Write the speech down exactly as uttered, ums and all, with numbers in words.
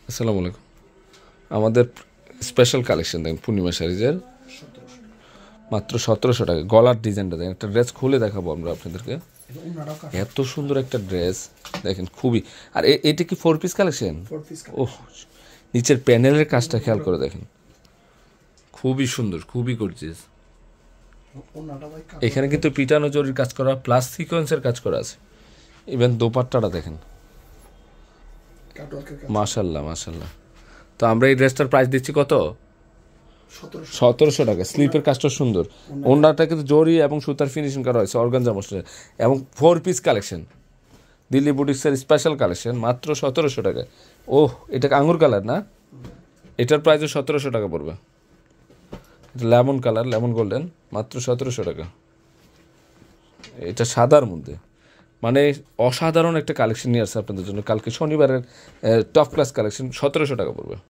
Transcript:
আসসালামু আলাইকুম। আমাদের স্পেশাল কালেকশন দেখেন পূর্ণিমা শাড়িজের মাত্র সতেরোশো টাকা। গলার ডিজাইনটা দেখেন, একটা ড্রেস খুলে দেখাবো আমরা আপনাদেরকে। এত সুন্দর একটা ড্রেস দেখেন, খুবই। আর এটা কি ফোর পিস কালেকশন? ওহ, নিচের প্যানেলের কাজটা খেয়াল করে দেখেন, খুবই সুন্দর, খুবই গর্জিয়াস। এখানে কিন্তু পিটানো জরির কাজ করা প্লাস সিকোয়েন্সের কাজ করা আছে। ইভেন দোপাট্টাটা দেখেন, মাশাল্লাহ মাশাল্লাহ। তো আমরা এই ড্রেসটার প্রাইস দিচ্ছি কত? সতেরোশো টাকা। স্লিপের কাজটা সুন্দর, ওনাটা কিন্তু জরি এবং সুতার ফিনিশিং করা হয়েছে অর্গানজা মসলিন এবং ফোর পিস কালেকশন, দিল্লি বুটিক্সের স্পেশাল কালেকশন, মাত্র সতেরোশো টাকা। ওহ, এটা আঙুর কালার না? এটার প্রাইসও সতেরোশো টাকা পড়বে। এটা লেমন কালার, লেমন গোল্ডেন, মাত্র সতেরোশো টাকা। এটা সাদার মধ্যে, মানে অসাধারণ একটা কালেকশন নিয়ে আসছে আপনাদের জন্য। কালকে শনিবারের টপ ক্লাস কালেকশন, সতেরোশো টাকা পড়বে।